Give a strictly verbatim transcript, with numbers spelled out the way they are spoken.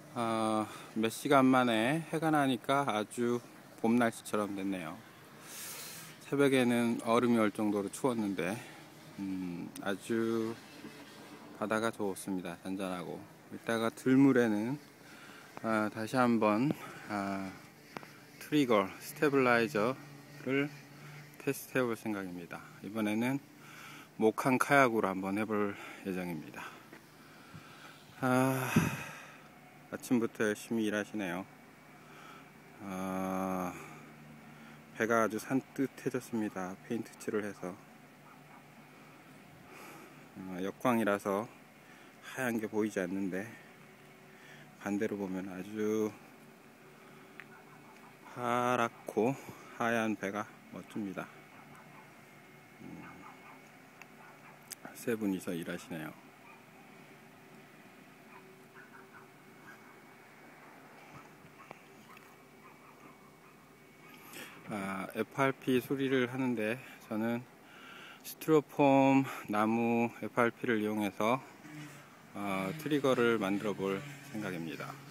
어, 몇 시간 만에 해가 나니까 아주 봄 날씨처럼 됐네요. 새벽에는 얼음이 올 정도로 추웠는데 음, 아주 바다가 좋습니다. 잔잔하고. 이따가 들물에는 아, 다시 한번 아, 트리거 스테빌라이저를 테스트 해볼 생각입니다. 이번에는 목한 카약으로 한번 해볼 예정입니다. 아, 아침부터 열심히 일하시네요. 아, 배가 아주 산뜻해졌습니다. 페인트 칠을 해서. 어, 역광이라서 하얀 게 보이지 않는데 반대로 보면 아주 파랗고 하얀 배가 멋집니다. 음, 세 분이서 일하시네요. 아, 에프알피 수리를 하는데 저는 스티로폼 나무 에프알피를 이용해서 어, 트리거를 만들어 볼 생각입니다.